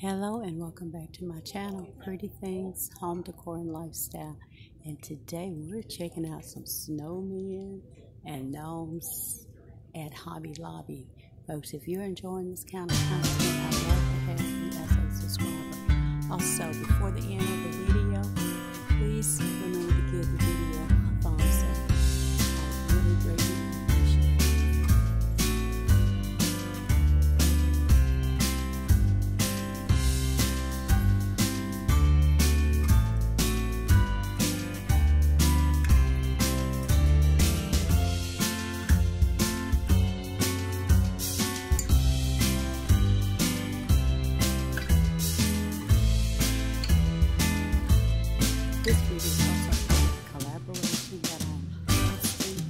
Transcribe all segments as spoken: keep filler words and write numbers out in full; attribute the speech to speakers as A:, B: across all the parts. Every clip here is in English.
A: Hello and welcome back to my channel, Pretty Things Home Decor and Lifestyle. And today we're checking out some snowmen and gnomes at Hobby Lobby. Folks, if you're enjoying this kind of content, I'd love to have you as a subscriber. Also, before the end of the video, please remember to give the video a thumbs up. I really greatly appreciate it. This video is also a collaboration that I'm hosting.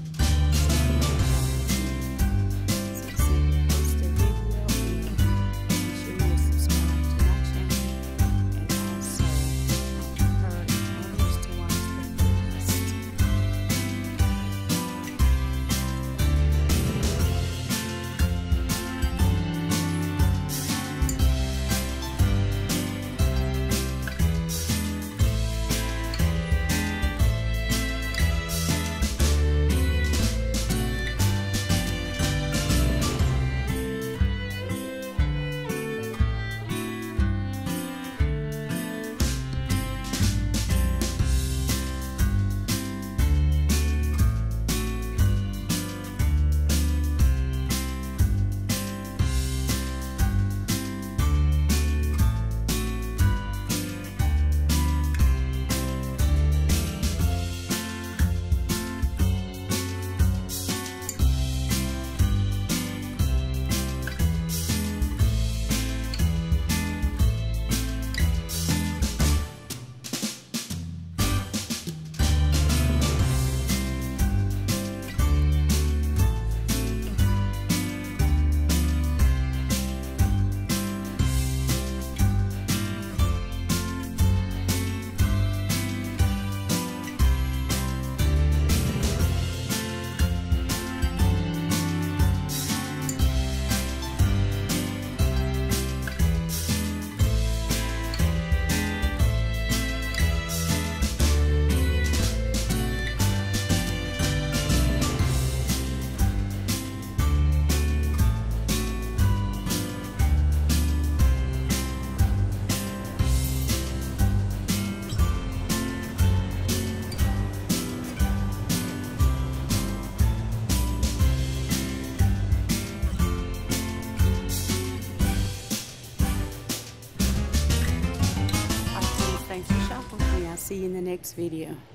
A: So simply post a video and be sure you subscribe to my channel, and also encourage others to watch the playlist. Thanks for shopping with me. I'll see you in the next video.